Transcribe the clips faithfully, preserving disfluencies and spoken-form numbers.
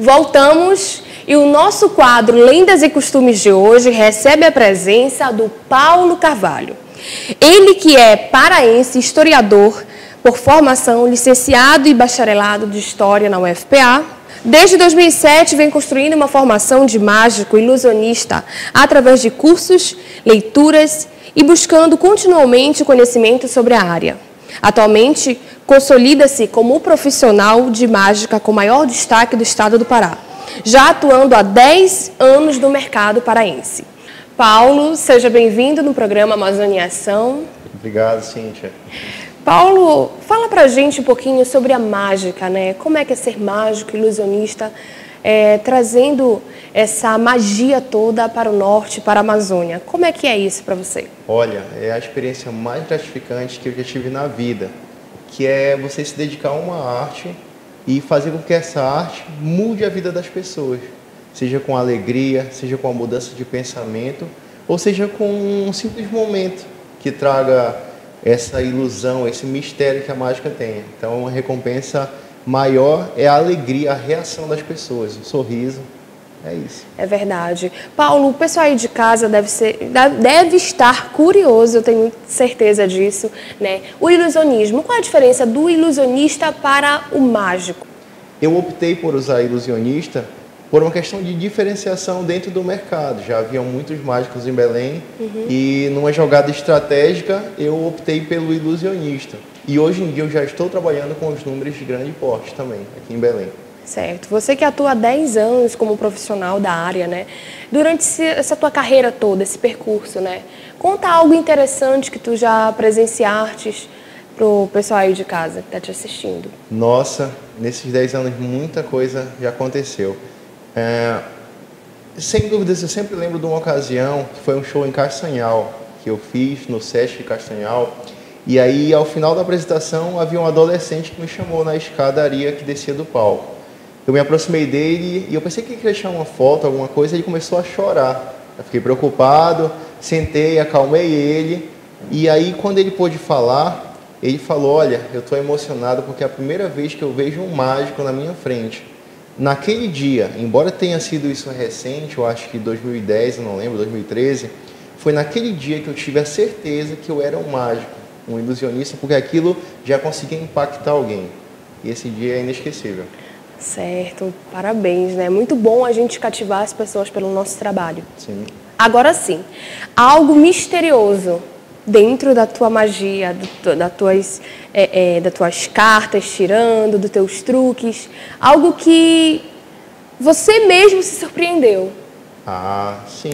Voltamos e o nosso quadro Lendas e Costumes de hoje recebe a presença do Paulo Carvalho. Ele que é paraense, historiador, por formação, licenciado e bacharelado de História na U F P A. Desde dois mil e sete vem construindo uma formação de mágico ilusionista através de cursos, leituras e buscando continuamente conhecimento sobre a área. Atualmente, consolida-se como o profissional de mágica com maior destaque do estado do Pará, já atuando há dez anos no mercado paraense. Paulo, seja bem-vindo no programa Amazônia em Ação. Obrigado, Cíntia. Paulo, fala pra gente um pouquinho sobre a mágica, né? Como é que é ser mágico, ilusionista, é, trazendo essa magia toda para o norte, para a Amazônia. Como é que é isso para você? Olha, é a experiência mais gratificante que eu já tive na vida, que é você se dedicar a uma arte e fazer com que essa arte mude a vida das pessoas, seja com alegria, seja com a mudança de pensamento, ou seja com um simples momento que traga essa ilusão, esse mistério que a mágica tem. Então, a recompensa maior é a alegria, a reação das pessoas, o sorriso, é isso. É verdade. Paulo, o pessoal aí de casa deve, ser, deve estar curioso, eu tenho certeza disso, né? O ilusionismo, qual a diferença do ilusionista para o mágico? Eu optei por usar ilusionista por uma questão de diferenciação dentro do mercado. Já haviam muitos mágicos em Belém, uhum. E numa jogada estratégica eu optei pelo ilusionista. E hoje em dia eu já estou trabalhando com os números de grande porte também, aqui em Belém. Certo. Você que atua há dez anos como profissional da área, né? Durante essa tua carreira toda, esse percurso, né? Conta algo interessante que tu já presenciaste pro pessoal aí de casa que está te assistindo. Nossa, nesses dez anos muita coisa já aconteceu. É, sem dúvidas, eu sempre lembro de uma ocasião que foi um show em Castanhal, que eu fiz no Sesc Castanhal, e aí ao final da apresentação havia um adolescente que me chamou na escadaria que descia do palco. Eu me aproximei dele e eu pensei que ele queria tirar uma foto, alguma coisa, e ele começou a chorar. Eu fiquei preocupado, sentei, acalmei ele, e aí quando ele pôde falar, ele falou: olha, eu estou emocionado porque é a primeira vez que eu vejo um mágico na minha frente. Naquele dia, embora tenha sido isso recente, eu acho que dois mil e dez, eu não lembro, dois mil e treze, foi naquele dia que eu tive a certeza que eu era um mágico, um ilusionista, porque aquilo já conseguia impactar alguém. E esse dia é inesquecível. Certo, parabéns, né? Muito bom a gente cativar as pessoas pelo nosso trabalho. Sim. Agora sim, algo misterioso dentro da tua magia, do, das, tuas, é, é, das tuas cartas tirando, dos teus truques, algo que você mesmo se surpreendeu. Ah, sim.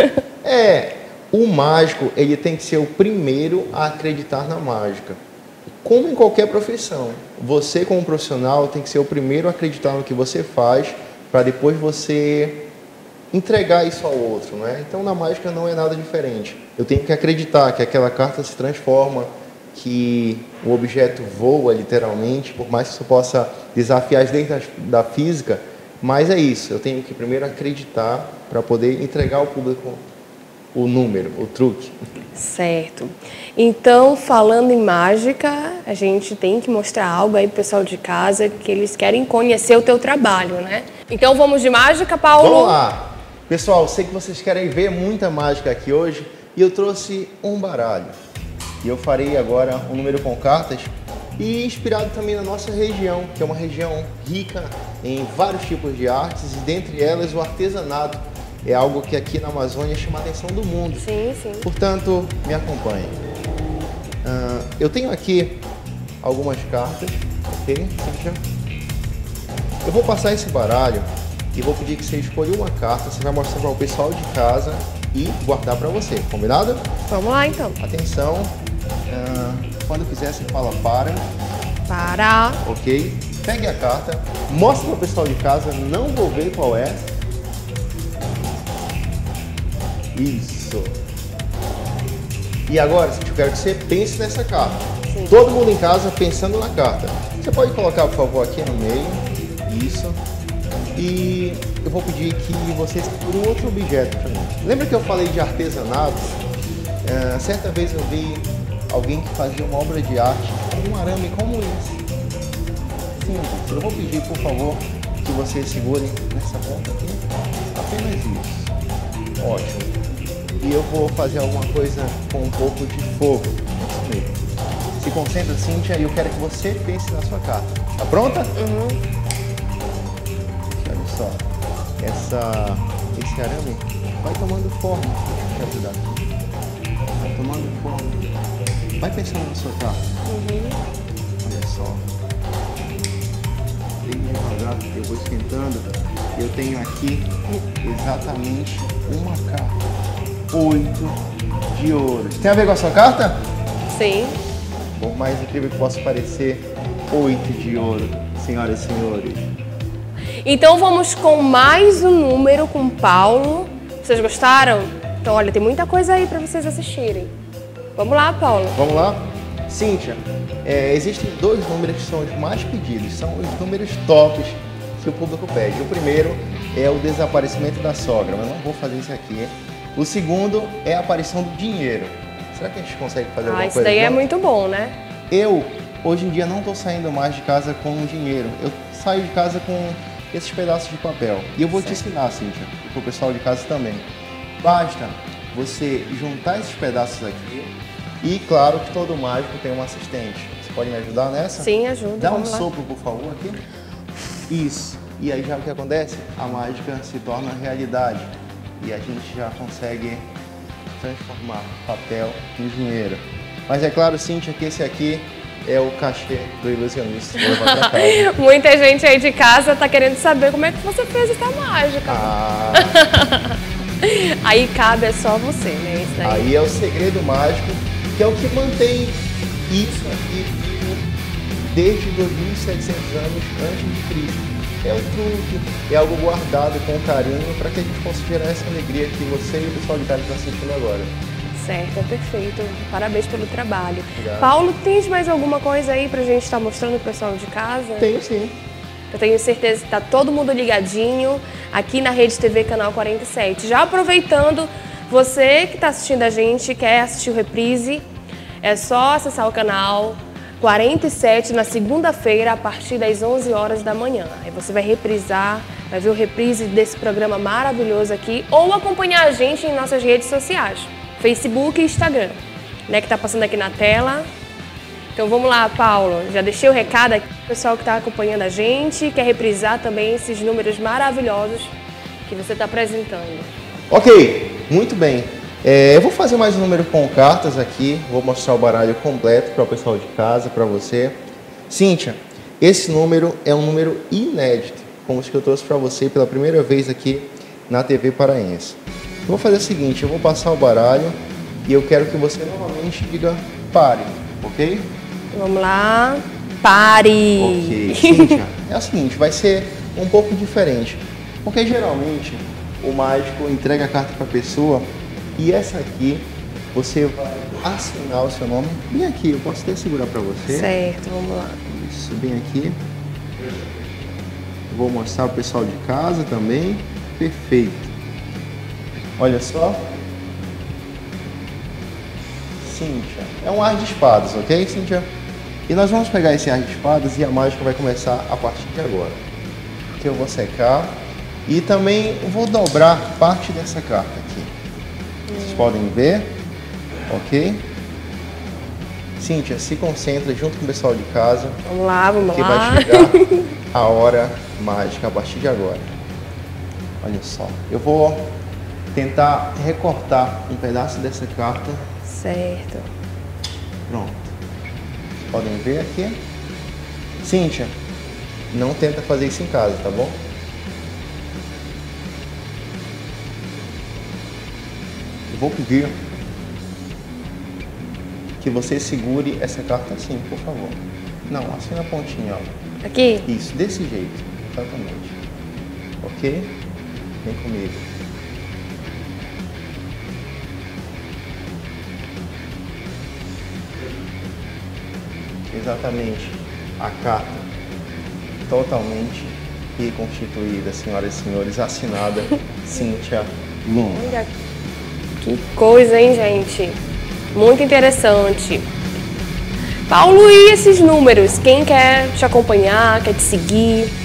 É, o mágico, ele tem que ser o primeiro a acreditar na mágica. Como em qualquer profissão, você como profissional tem que ser o primeiro a acreditar no que você faz, para depois você entregar isso ao outro, né? Então na mágica não é nada diferente. Eu tenho que acreditar que aquela carta se transforma, que o objeto voa literalmente, por mais que isso possa desafiar as leis da física, mas é isso, eu tenho que primeiro acreditar para poder entregar ao público o número, o truque. Certo. Então, falando em mágica, a gente tem que mostrar algo aí pro pessoal de casa, que eles querem conhecer o teu trabalho, né? Então vamos de mágica, Paulo? Vamos lá! Pessoal, sei que vocês querem ver muita mágica aqui hoje e eu trouxe um baralho. E eu farei agora um número com cartas e inspirado também na nossa região, que é uma região rica em vários tipos de artes e dentre elas o artesanato. É algo que aqui na Amazônia chama a atenção do mundo. Sim, sim. Portanto, me acompanhe. Uh, eu tenho aqui algumas cartas, ok? Eu vou passar esse baralho e vou pedir que você escolha uma carta, você vai mostrar para o pessoal de casa e guardar para você, combinado? Vamos lá então. Atenção, uh, quando quiser você fala para. Para. Ok? Pegue a carta, mostre para o pessoal de casa, não vou ver qual é. Isso. E agora, eu quero que você pense nessa carta. Sim. Todo mundo em casa pensando na carta. Você pode colocar, por favor, aqui no meio. Isso. E eu vou pedir que vocês por um outro objeto para mim. Lembra que eu falei de artesanato? É, certa vez eu vi alguém que fazia uma obra de arte com um arame como esse. Simples. Eu vou pedir, por favor, que que você segure nessa ponta aqui. Apenas isso. Ótimo. E eu vou fazer alguma coisa com um pouco de fogo. Se concentra, Cíntia, e eu quero que você pense na sua carta. Tá pronta? Uhum. Olha só. Essa, esse arame vai tomando forma. Quer ajudar aqui? Vai tomando forma. Vai pensando na sua carta. Uhum. Olha só. Bem devagar, eu vou esquentando. Eu tenho aqui exatamente uma carta. Oito de ouro. Tem a ver com a sua carta? Sim. Por mais incrível que possa parecer, oito de ouro, senhoras e senhores. Então vamos com mais um número com Paulo. Vocês gostaram? Então olha, tem muita coisa aí para vocês assistirem. Vamos lá, Paulo. Vamos lá? Cíntia, é, existem dois números que são os mais pedidos, são os números tops que o público pede. O primeiro é o desaparecimento da sogra, mas não vou fazer isso aqui. O segundo é a aparição do dinheiro. Será que a gente consegue fazer alguma Ah, isso coisa? daí é junto? muito bom, né? Eu, hoje em dia, não estou saindo mais de casa com dinheiro. Eu saio de casa com esses pedaços de papel. E eu vou te ensinar, Cíntia, e para o pessoal de casa também. Basta você juntar esses pedaços aqui e, claro, que todo mágico tem um assistente. Você pode me ajudar nessa? Sim, ajuda. Dá um Vamos lá. sopro, por favor, aqui. Isso. E aí já o que acontece? A mágica se torna realidade. E a gente já consegue transformar papel em dinheiro. Mas é claro, Cíntia, que esse aqui é o cachê do ilusionista. Vou levar pra casa. Muita gente aí de casa tá querendo saber como é que você fez essa mágica. Ah, Aí cabe é só você, né? Isso daí. aí é o segredo mágico, que é o que mantém isso aqui vivo desde dois mil e setecentos anos antes de Cristo. É um truque, é algo guardado com carinho para que a gente possa gerar essa alegria que você e o pessoal de casa estão sentindo agora. Certo, é perfeito. Parabéns pelo trabalho. Obrigado. Paulo, tens mais alguma coisa aí pra gente estar mostrando pro pessoal de casa? Tenho sim. Eu tenho certeza que tá todo mundo ligadinho aqui na Rede T V Canal quarenta e sete. Já aproveitando, você que está assistindo a gente, quer assistir o reprise, é só acessar o canal quarenta e sete na segunda-feira, a partir das onze horas da manhã. Aí você vai reprisar, vai ver o reprise desse programa maravilhoso aqui, ou acompanhar a gente em nossas redes sociais, Facebook e Instagram, né, que tá passando aqui na tela. Então vamos lá, Paulo, já deixei o recado aqui pro pessoal que está acompanhando a gente, quer reprisar também esses números maravilhosos que você está apresentando. Ok, muito bem. É, eu vou fazer mais um número com cartas aqui, vou mostrar o baralho completo para o pessoal de casa, para você. Cíntia, esse número é um número inédito, como os que eu trouxe para você pela primeira vez aqui na T V Paraense. Eu vou fazer o seguinte, eu vou passar o baralho e eu quero que você novamente diga pare, ok? Vamos lá, pare! Ok, Cíntia, é o seguinte, vai ser um pouco diferente, porque geralmente o mágico entrega a carta para a pessoa e essa aqui você vai assinar o seu nome bem aqui, eu posso até segurar para você. Certo, vamos lá. Isso, bem aqui. Vou mostrar para o pessoal de casa também. Perfeito. Olha só. Cíntia, é um ar de espadas, ok, Cíntia? E nós vamos pegar esse ar de espadas e a mágica vai começar a partir de agora. Que eu vou secar e também vou dobrar parte dessa carta aqui. Vocês podem ver, ok? Cíntia, se concentra junto com o pessoal de casa. Vamos lá, vamos Que lá. vai chegar a hora mágica a partir de agora. Olha só, eu vou tentar recortar um pedaço dessa carta. Certo. Pronto. Vocês podem ver aqui. Cíntia, não tenta fazer isso em casa, tá bom? Eu vou pedir que você segure essa carta assim, por favor. Não, assim na pontinha, ó. Aqui? Isso, desse jeito, exatamente. Ok? Vem comigo. Exatamente. A carta totalmente reconstituída, senhoras e senhores, assinada Cíntia Luna. Olha que coisa, hein, gente? Muito interessante. Paulo, e esses números? Quem quer te acompanhar, quer te seguir?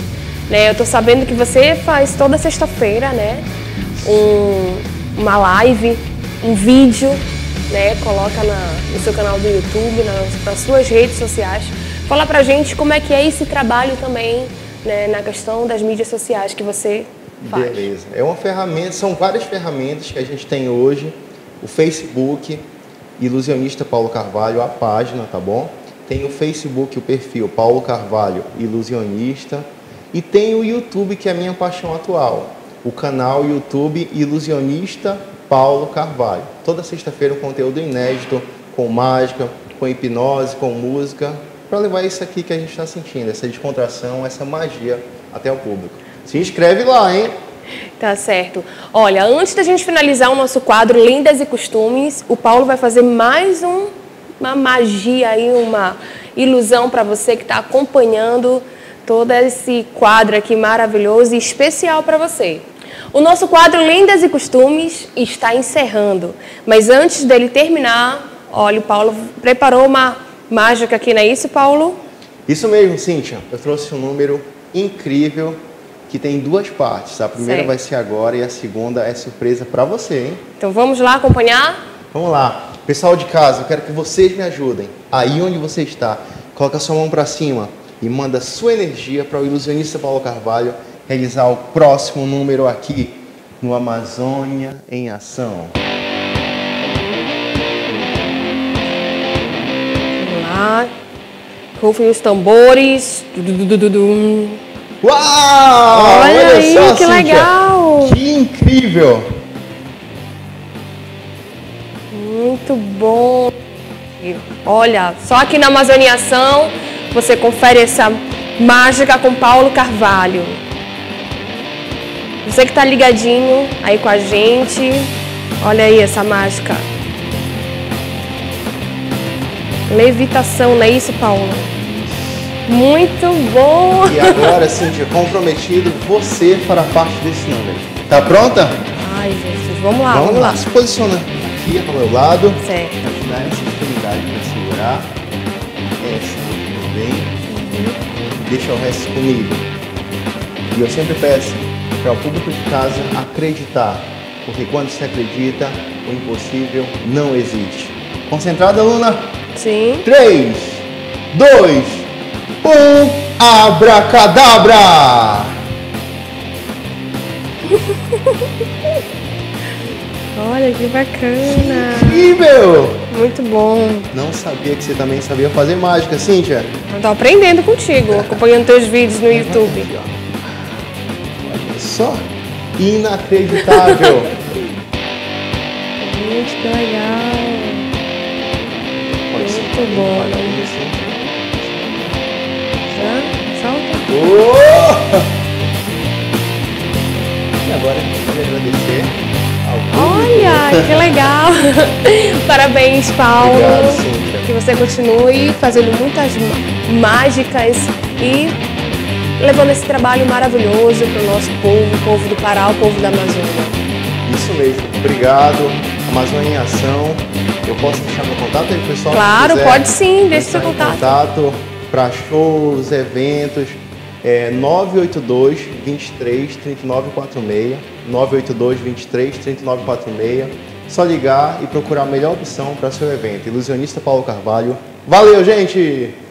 né? Eu tô sabendo que você faz toda sexta-feira, né? Um, uma live, um vídeo, né? Coloca na, no seu canal do YouTube, nas, nas suas redes sociais. Fala pra gente como é que é esse trabalho também, né? Na questão das mídias sociais que você faz. Beleza. É uma ferramenta, são várias ferramentas que a gente tem hoje. O Facebook, Ilusionista Paulo Carvalho, a página, tá bom? Tem o Facebook, o perfil Paulo Carvalho Ilusionista. E tem o YouTube, que é a minha paixão atual. O canal YouTube Ilusionista Paulo Carvalho. Toda sexta-feira um conteúdo inédito, com mágica, com hipnose, com música, para levar isso aqui que a gente está sentindo, essa descontração, essa magia até o público. Se inscreve lá, hein? Tá certo. Olha, antes da gente finalizar o nosso quadro Lendas e Costumes, o Paulo vai fazer mais um, uma magia aí, uma ilusão para você que está acompanhando todo esse quadro aqui maravilhoso e especial para você. O nosso quadro Lendas e Costumes está encerrando, mas antes dele terminar, olha, o Paulo preparou uma mágica aqui, não é isso, Paulo? Isso mesmo, Cíntia. Eu trouxe um número incrível que tem duas partes. A primeira certo. vai ser agora e a segunda é surpresa para você, hein? Então vamos lá acompanhar? Vamos lá. Pessoal de casa, eu quero que vocês me ajudem. Aí onde você está, coloca sua mão para cima e manda sua energia para o Ilusionista Paulo Carvalho realizar o próximo número aqui no Amazônia em Ação. Vamos lá. Rufem os tambores. Uau! Olha, olha aí, só, que Cíntia. legal! Que incrível! Muito bom! Olha, só aqui na Amazônia em Ação você confere essa mágica com Paulo Carvalho. Você que tá ligadinho aí com a gente, olha aí essa mágica. Levitação, não é isso, Paulo? Muito bom! E agora, Cíntia, comprometido, você fará parte desse número. Tá pronta? Ai, Jesus, vamos lá, vamos, vamos lá. lá. Se posiciona aqui ao meu lado. Certo. Pra te dar essa extremidade para segurar. Essa também. Uhum. Deixa o resto comigo. E eu sempre peço para o público de casa acreditar. Porque quando se acredita, o impossível não existe. Concentrada, Luna? Sim. três, dois, um, abracadabra! Olha que bacana! Incrível! Muito bom! Não sabia que você também sabia fazer mágica, Cíntia. Eu tô aprendendo contigo, acompanhando teus vídeos no YouTube. Olha só! Inacreditável! Gente, que legal! Muito bom! Já? Solta! Oh! E agora a gente pode agradecer ao público. Olha, que legal! Parabéns, Paulo! Obrigado, Cíntia. Que você continue fazendo muitas mágicas e levando esse trabalho maravilhoso para o nosso povo, o povo do Pará, o povo da Amazônia. Isso mesmo. Obrigado. Amazônia em Ação. Eu posso deixar meu contato aí, pessoal? Claro, pode sim. Deixe seu contato. Contato para shows, eventos. É nove oito dois, vinte e três, trinta e nove quarenta e seis, nove oito dois, vinte e três, trinta e nove quarenta e seis. Só ligar e procurar a melhor opção para seu evento. Ilusionista Paulo Carvalho. Valeu, gente!